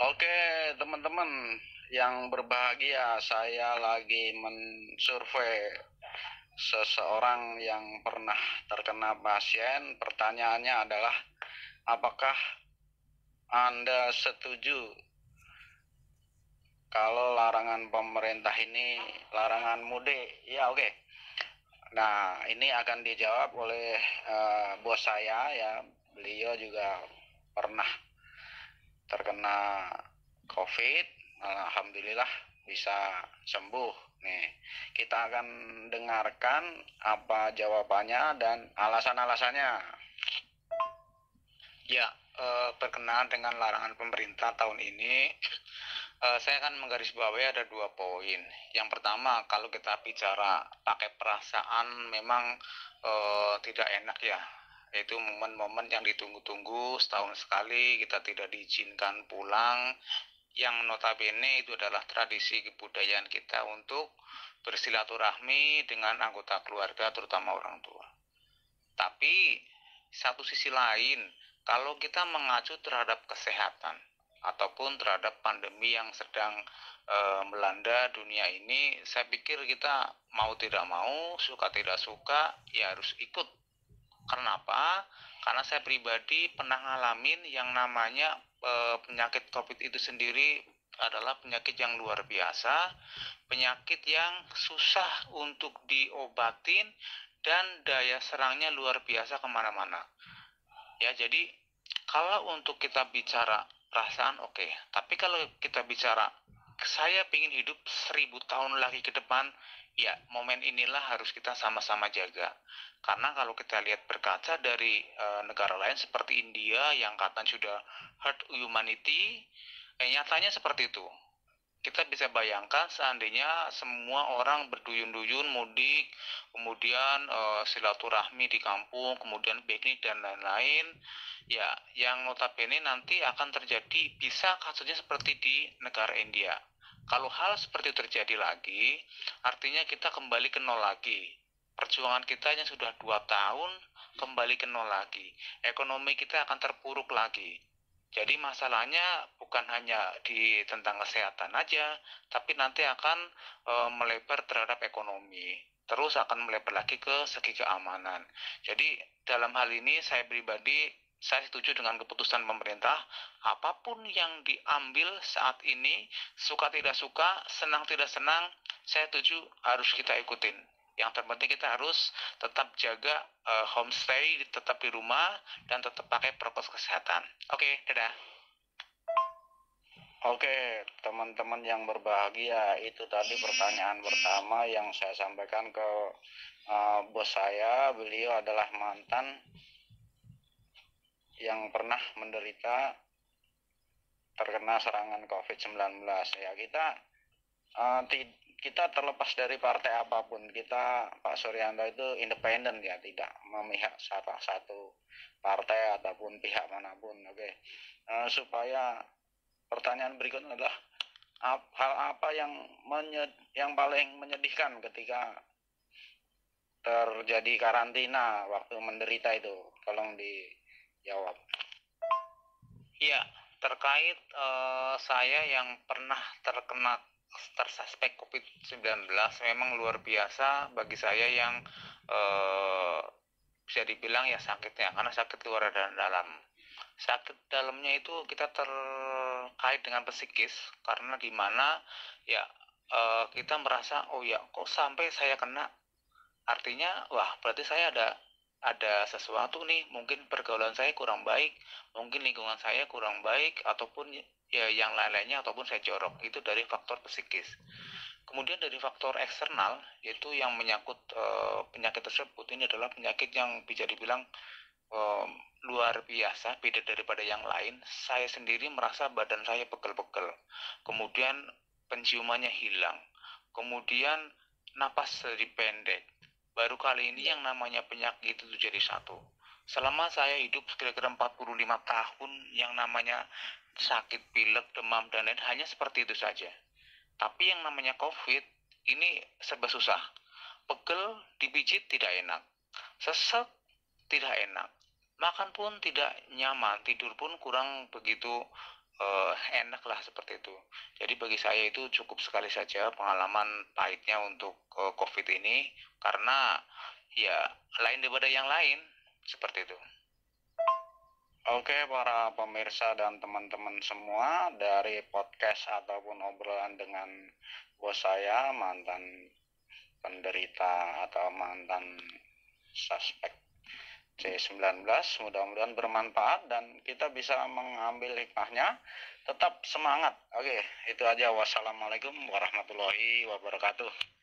Oke, teman-teman yang berbahagia, saya lagi mensurvei seseorang yang pernah terkena pasien. Pertanyaannya adalah, apakah Anda setuju kalau larangan pemerintah ini larangan mudik? Ya, oke. Nah, ini akan dijawab oleh bos saya ya. Beliau juga pernah terkena COVID, alhamdulillah bisa sembuh. Nih, kita akan dengarkan apa jawabannya dan alasan-alasannya. Ya, berkenaan dengan larangan pemerintah tahun ini, saya akan menggarisbawahi ada 2 poin. Yang pertama, kalau kita bicara pakai perasaan, memang tidak enak ya. Itu momen-momen yang ditunggu-tunggu setahun sekali, kita tidak diizinkan pulang, yang notabene itu adalah tradisi kebudayaan kita untuk bersilaturahmi dengan anggota keluarga, terutama orang tua. Tapi satu sisi lain, kalau kita mengacu terhadap kesehatan ataupun terhadap pandemi yang sedang melanda dunia ini, saya pikir kita mau tidak mau, suka tidak suka, ya harus ikut. Kenapa? Karena saya pribadi pernah ngalamin yang namanya penyakit COVID itu sendiri adalah penyakit yang luar biasa, penyakit yang susah untuk diobatin dan daya serangnya luar biasa kemana-mana. Ya, jadi kalau untuk kita bicara perasaan oke, tapi kalau kita bicara saya ingin hidup 1000 tahun lagi ke depan, ya momen inilah harus kita sama-sama jaga. Karena kalau kita lihat berkaca dari negara lain seperti India yang katanya sudah herd humanity, nyatanya seperti itu. Kita bisa bayangkan seandainya semua orang berduyun-duyun mudik, kemudian silaturahmi di kampung, kemudian piknik dan lain-lain, ya yang notabene nanti akan terjadi bisa kasusnya seperti di negara India. Kalau hal seperti itu terjadi lagi, artinya kita kembali ke nol lagi. Perjuangan kita yang sudah 2 tahun kembali ke nol lagi. Ekonomi kita akan terpuruk lagi. Jadi masalahnya bukan hanya di tentang kesehatan aja, tapi nanti akan melebar terhadap ekonomi. Terus akan melebar lagi ke segi keamanan. Jadi dalam hal ini saya pribadi saya setuju dengan keputusan pemerintah. Apapun yang diambil saat ini, suka tidak suka, senang tidak senang, saya setuju harus kita ikutin. Yang terpenting kita harus tetap jaga homestay, tetap di rumah, dan tetap pakai prokes kesehatan. Oke, dadah. Oke, teman-teman yang berbahagia, itu tadi pertanyaan pertama yang saya sampaikan ke bos saya. Beliau adalah mantan yang pernah menderita terkena serangan COVID-19. Ya, uh, kita terlepas dari partai apapun, kita Pak Suryanto itu independen ya, tidak memihak salah satu partai ataupun pihak manapun. Oke, supaya pertanyaan berikutnya adalah hal apa yang paling menyedihkan ketika terjadi karantina waktu menderita itu? Tolong dijawab. Iya, terkait saya yang pernah tersuspek COVID-19, memang luar biasa bagi saya yang eh, bisa dibilang ya sakitnya, karena sakit luar dan dalam. Sakit dalamnya itu kita terkait dengan psikis, karena di mana ya kita merasa oh ya kok sampai saya kena, artinya wah berarti saya ada sesuatu nih, mungkin pergaulan saya kurang baik, mungkin lingkungan saya kurang baik, ataupun ya yang lain-lainnya, ataupun saya jorok. Itu dari faktor psikis. Kemudian dari faktor eksternal, yaitu yang menyangkut penyakit tersebut, ini adalah penyakit yang bisa dibilang um, luar biasa, beda daripada yang lain. Saya sendiri merasa badan saya pegel-pegel, kemudian penciumannya hilang, kemudian napas jadi pendek. Baru kali ini yang namanya penyakit itu jadi satu. Selama saya hidup kira-kira 45 tahun, yang namanya sakit pilek, demam, dan lain hanya seperti itu saja. Tapi yang namanya COVID ini serba susah. Pegel, dipijit tidak enak, sesek tidak enak, makan pun tidak nyaman, tidur pun kurang begitu enak lah seperti itu. Jadi bagi saya itu cukup sekali saja pengalaman pahitnya untuk COVID ini, karena ya lain daripada yang lain seperti itu. Oke, para pemirsa dan teman-teman semua, dari podcast ataupun obrolan dengan bos saya, mantan penderita atau mantan suspek C19, mudah-mudahan bermanfaat dan kita bisa mengambil hikmahnya. Tetap semangat. Oke, itu aja. Wassalamualaikum warahmatullahi wabarakatuh.